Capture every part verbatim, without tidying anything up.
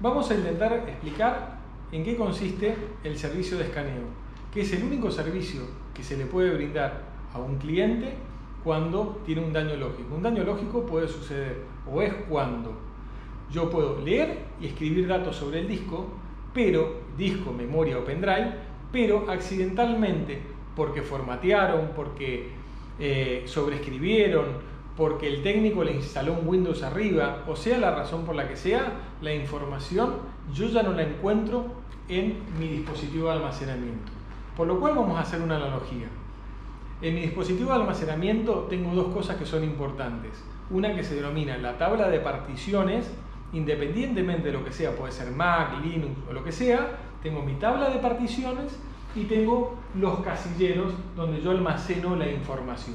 Vamos a intentar explicar en qué consiste el servicio de escaneo, que es el único servicio que se le puede brindar a un cliente cuando tiene un daño lógico. Un daño lógico puede suceder o es cuando yo puedo leer y escribir datos sobre el disco, pero disco, memoria o pendrive, pero accidentalmente, porque formatearon, porque eh, sobreescribieron, porque el técnico le instaló un Windows arriba, o sea la razón por la que sea, la información yo ya no la encuentro en mi dispositivo de almacenamiento. Por lo cual vamos a hacer una analogía. En mi dispositivo de almacenamiento tengo dos cosas que son importantes. Una que se denomina la tabla de particiones, independientemente de lo que sea, puede ser Mac, Linux o lo que sea, tengo mi tabla de particiones y tengo los casilleros donde yo almaceno la información.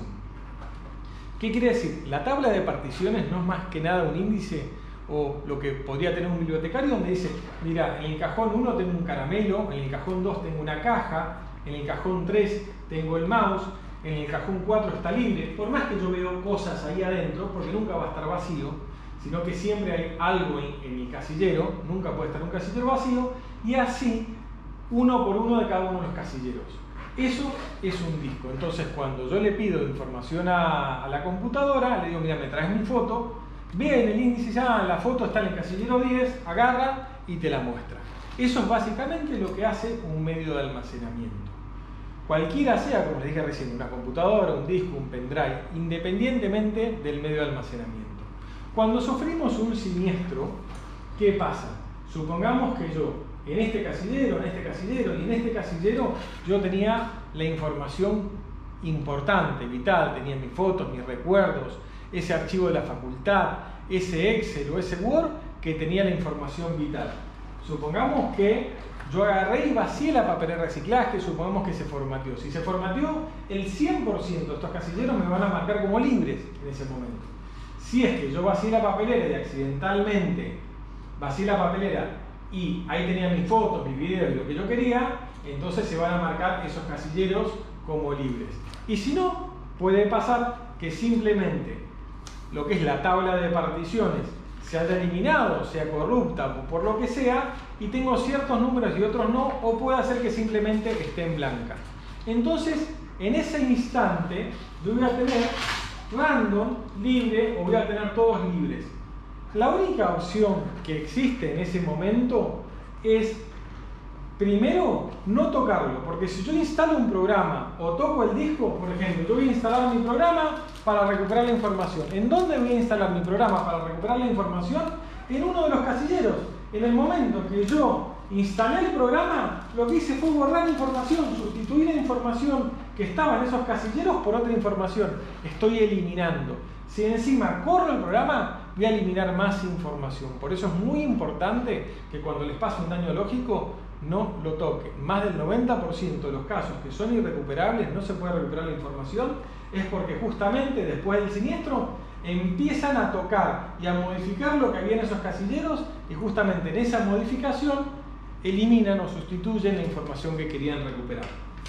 ¿Qué quiere decir? La tabla de particiones no es más que nada un índice o lo que podría tener un bibliotecario donde dice, mira, en el cajón uno tengo un caramelo, en el cajón dos tengo una caja, en el cajón tres tengo el mouse, en el cajón cuatro está libre. Por más que yo veo cosas ahí adentro, porque nunca va a estar vacío, sino que siempre hay algo en, en el casillero, nunca puede estar un casillero vacío, y así uno por uno de cada uno de los casilleros. Eso es un disco. Entonces cuando yo le pido información a, a la computadora, le digo, mira, me traes mi foto, ve en el índice, ya la foto está en el casillero diez, agarra y te la muestra. Eso es básicamente lo que hace un medio de almacenamiento. Cualquiera sea, como les dije recién, una computadora, un disco, un pendrive, independientemente del medio de almacenamiento. Cuando sufrimos un siniestro, ¿qué pasa? Supongamos que yo en este casillero, en este casillero y en este casillero yo tenía la información importante, vital, tenía mis fotos, mis recuerdos, ese archivo de la facultad, ese Excel o ese Word que tenía la información vital. Supongamos que yo agarré y vacié la papelera de reciclaje, supongamos que se formateó. Si se formateó, el cien por ciento de estos casilleros me van a marcar como libres en ese momento. Si es que yo vacié la papelera y accidentalmente vacié la papelera y ahí tenía mis fotos, mis videos y lo que yo quería, entonces se van a marcar esos casilleros como libres. Y si no, puede pasar que simplemente lo que es la tabla de particiones se haya eliminado, sea corrupta o por lo que sea, y tengo ciertos números y otros no, o puede hacer que simplemente esté en blanca. Entonces, en ese instante, yo voy a tener random, libre, o voy a tener todos libres. La única opción que existe en ese momento es, primero, no tocarlo, porque si yo instalo un programa o toco el disco, por ejemplo, yo voy a instalar mi programa para recuperar la información. ¿En dónde voy a instalar mi programa para recuperar la información? En uno de los casilleros. En el momento que yo instalé el programa, lo que hice fue borrar información, sustituir la información que estaba en esos casilleros por otra información. Estoy eliminando. Si encima corro el programa, voy a eliminar más información. Por eso es muy importante que cuando les pase un daño lógico, no lo toquen. Más del noventa por ciento de los casos que son irrecuperables, no se puede recuperar la información, es porque justamente después del siniestro empiezan a tocar y a modificar lo que había en esos casilleros y justamente en esa modificación eliminan o sustituyen la información que querían recuperar.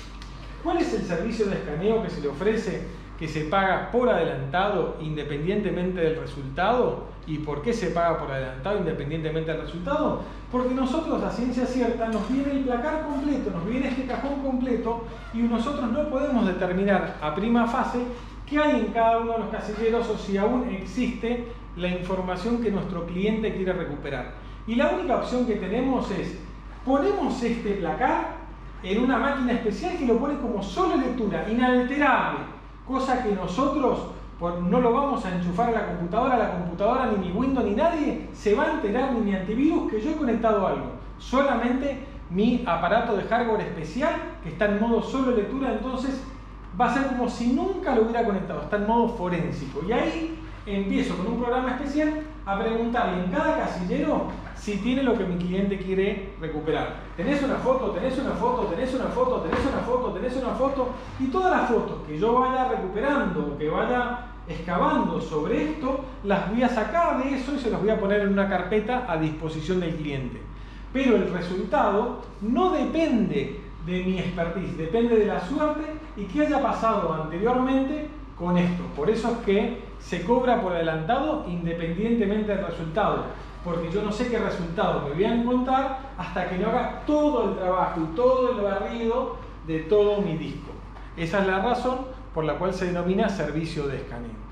¿Cuál es el servicio de escaneo que se le ofrece, que se paga por adelantado independientemente del resultado? ¿Y por qué se paga por adelantado independientemente del resultado? Porque nosotros, a ciencia cierta, nos viene el placar completo, nos viene este cajón completo y nosotros no podemos determinar a prima fase qué hay en cada uno de los casilleros o si aún existe la información que nuestro cliente quiere recuperar. Y la única opción que tenemos es, ponemos este placar en una máquina especial que lo pone como solo lectura, inalterable, cosa que nosotros por, no lo vamos a enchufar a la computadora, la computadora ni mi Windows ni nadie se va a enterar ni mi antivirus que yo he conectado algo. Solamente mi aparato de hardware especial que está en modo solo lectura, entonces va a ser como si nunca lo hubiera conectado, está en modo forénsico. Y ahí empiezo con un programa especial a preguntarle en cada casillero si tiene lo que mi cliente quiere recuperar. ¿Tenés una foto? ¿Tenés una foto? ¿Tenés una foto? ¿Tenés una foto? ¿Tenés una foto? Y todas las fotos que yo vaya recuperando, que vaya excavando sobre esto, las voy a sacar de eso y se las voy a poner en una carpeta a disposición del cliente. Pero el resultado no depende de mi expertise, depende de la suerte y qué haya pasado anteriormente con esto. Por eso es que se cobra por adelantado independientemente del resultado. porque yo no sé qué resultado me voy a encontrar hasta que no haga todo el trabajo y todo el barrido de todo mi disco. Esa es la razón por la cual se denomina servicio de escaneo.